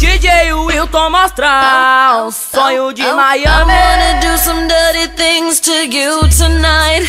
DJ Wilton mostrar um sonho de Miami. I wanna do some dirty things to you tonight.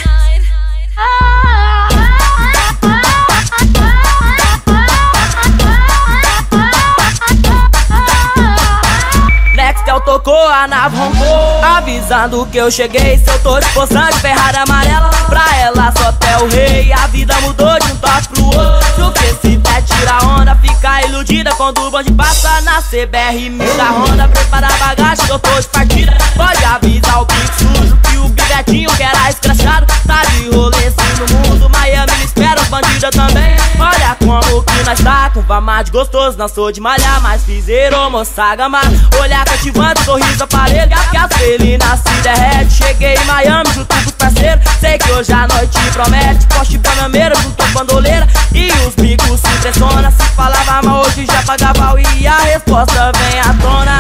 Nextel tocou, a nave roncou, avisando que eu cheguei. Se eu tô disposto de Ferrari amarela, pra ela só até o rei. A vida mudou de um toque pro outro. Se o que se der tira onda, fica iludida quando o bonde passa na CBR 1000 da Honda. Prepara a bagagem que eu tô de partida. Pode avisar o pique sujo que o pivetinho que era escrachado tá de rolê sim no mundo. Miami me espera, os bandidos também. Olha como que nós tá com fama de gostoso. Não sou de malhar, mas fizeram moça gamar. Olhar cativante, sorriso aparelho, que as felinas se derrete. Cheguei em Miami junto com os parceiros. Sei que hoje a noite promete. Poste panameira junto com bandoleira e os bicos se impressiona. Se falava mal hoje já pagava e a resposta vem à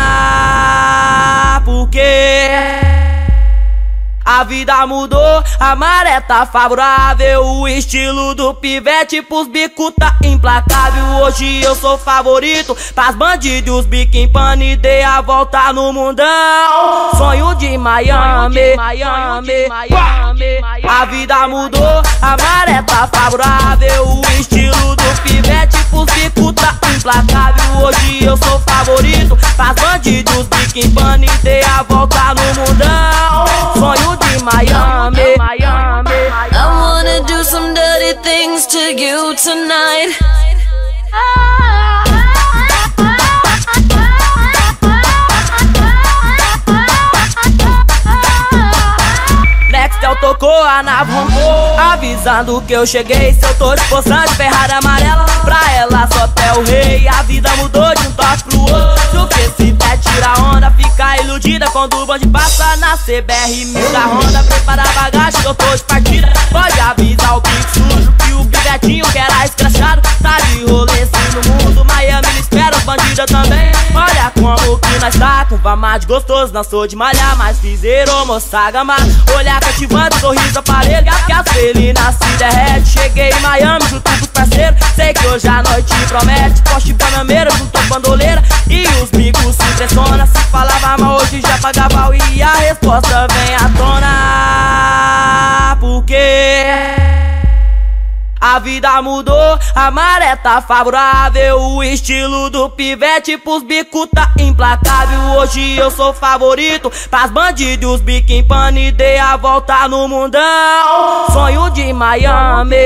tona. Porque a vida mudou, a maré tá favorável. O estilo do pivete pros bicos tá implacável. Hoje eu sou favorito pras bandidos, bico em pano e dei a volta no mundão. Sonho de Miami, a vida mudou, a maré tá favorável. O estilo do pivete pros bicos tá implacável. Hoje eu sou favorito pras bandidos, bico em pano e dei a volta no mundão. Sonho de Miami. I wanna do some dirty things to you tonight. Nextel tocou, a nave roncou, avisando que eu cheguei. Se eu tô disposto de Ferrari amarela, pra ela só até o rei. A vida mudou de um toque pro outro. Se o que se der tira onda, fica iludida quando o bonde passa na CBR 1000 da Honda. Prepara a bagagem que eu tô de partida. Pode avisar o pique sujo que o pivetinho que era escrachado tá de rolê sim no mundo. Miami me espera, os bandidos também. Olha como que nós tá com fama de gostoso. Não sou de malhar, mas fizeram moça gamar. Olhar cativante, sorriso aparelho, que as felinas se derrete. Cheguei em Miami junto com os parceiros. Sei que hoje a noite promete. Poste panameira junto com bandoleira e os bicos se impressiona. Se falava mal hoje já pagava e a resposta vem à tona. Porque a vida mudou, a maré tá favorável. O estilo do pivete pros bicos tá implacável. Hoje eu sou favorito pras bandidos, bico em pano e dei a volta no mundão. Sonho de Miami,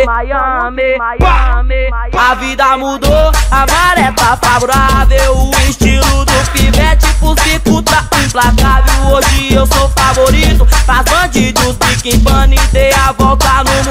a vida mudou, a maré tá favorável. O estilo do pivete pros bicos tá implacável. Hoje eu sou favorito pras bandidos, bico em pano e dei a volta no